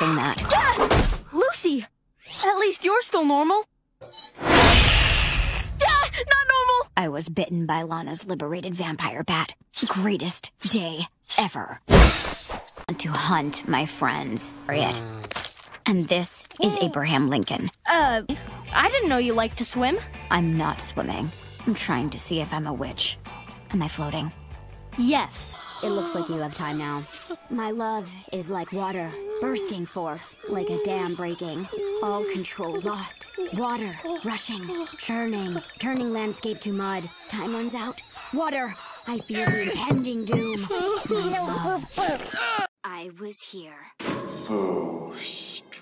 watching that. Lucy! At least you're still normal. Not normal! I was bitten by Lana's liberated vampire bat. Greatest day ever. To hunt my friends. And this is Abraham Lincoln. I didn't know you liked to swim. I'm not swimming. I'm trying to see if I'm a witch. Am I floating? Yes. It looks like you have time now. My love is like water, bursting forth, like a dam breaking. All control lost. Water, rushing, churning, turning landscape to mud. Time runs out. Water, I feel the impending doom. My love. I was here. So strange.